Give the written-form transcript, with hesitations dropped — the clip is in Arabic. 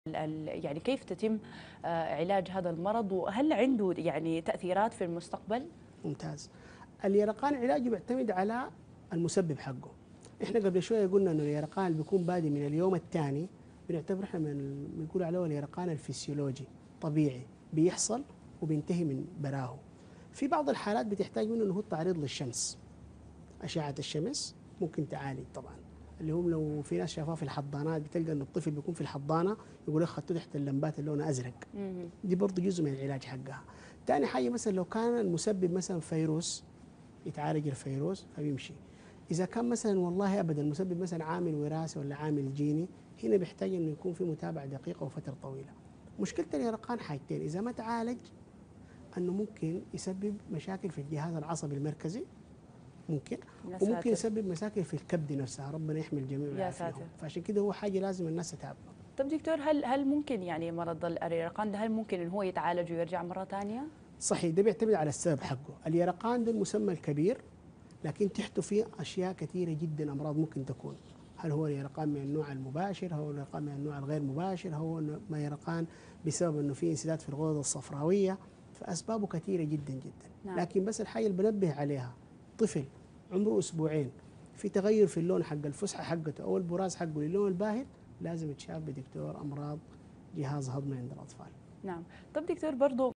يعني كيف تتم علاج هذا المرض، وهل عنده يعني تأثيرات في المستقبل؟ ممتاز. اليرقان علاجه بيعتمد على المسبب حقه. احنا قبل شويه قلنا انه اليرقان اللي بيكون بادي من اليوم الثاني بنعتبر احنا بنقول عليه اليرقان الفسيولوجي طبيعي بيحصل وبينتهي من براهو. في بعض الحالات بتحتاج منه انه هو التعريض للشمس، اشعه الشمس ممكن تعالج طبعا. اللي هم لو في ناس شافوها في الحضانات بتلقى ان الطفل بيكون في الحضانه يقول لك خدته تحت اللمبات اللي لونها ازرق، دي برضه جزء من العلاج حقها. ثاني حاجه مثلا لو كان المسبب مثلا فيروس يتعالج الفيروس فبيمشي. اذا كان مثلا والله ابدا المسبب مثلا عامل وراثي ولا عامل جيني، هنا بيحتاج انه يكون في متابعه دقيقه وفتره طويله. مشكله اليرقان حاجتين، اذا ما تعالج انه ممكن يسبب مشاكل في الجهاز العصبي المركزي ممكن، يا وممكن ساتر. يسبب مشاكل في الكبد نفسها، ربنا يحمي الجميع يا ويعافيهم. ساتر. فعشان كده هو حاجه لازم الناس تتابعه. طب دكتور، هل ممكن يعني مرض اليرقان ده هل ممكن ان هو يتعالج ويرجع مرة ثانية؟ صحيح، ده بيعتمد على السبب حقه. اليرقان ده المسمى الكبير، لكن تحته فيه اشياء كثيره جدا امراض ممكن تكون. هل هو يرقان من النوع المباشر، هو يرقان من النوع الغير مباشر، هو ما يرقان بسبب انه في انسداد في الغدد الصفراويه، فاسبابه كثيره جدا جدا. نعم. لكن بس الحاجه اللي بنبه عليها، طفل عمره اسبوعين في تغير في اللون حق الفسحه حقته او البراز حقه للون الباهت، لازم يتشاف بدكتور امراض جهاز هضمي عند الاطفال. نعم. طب دكتور برضو